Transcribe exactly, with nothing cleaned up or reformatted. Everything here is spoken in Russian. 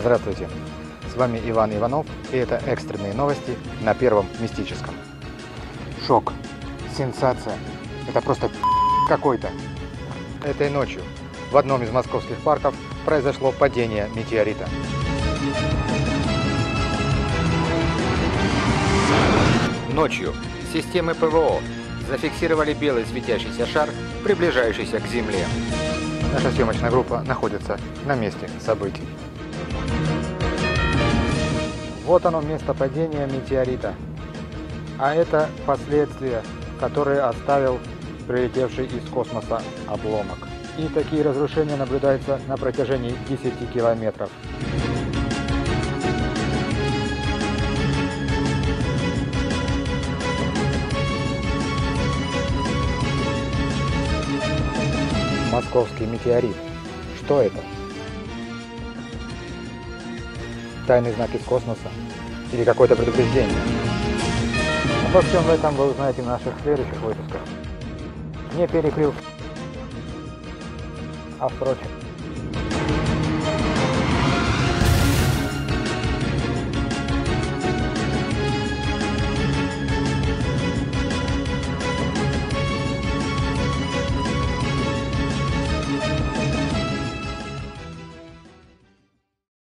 Здравствуйте, с вами Иван Иванов, и это экстренные новости на Первом Мистическом. Шок, сенсация, это просто какой-то. Этой ночью в одном из московских парков произошло падение метеорита. Ночью системы ПВО зафиксировали белый светящийся шар, приближающийся к Земле. Наша съемочная группа находится на месте событий. Вот оно, место падения метеорита. А это последствия, которые оставил прилетевший из космоса обломок. И такие разрушения наблюдаются на протяжении десяти километров. Московский метеорит. Что это? Тайный знак из космоса? Или какое-то предупреждение? Обо всем этом вы узнаете в наших следующих выпусках. Не перекрыл. А впрочем...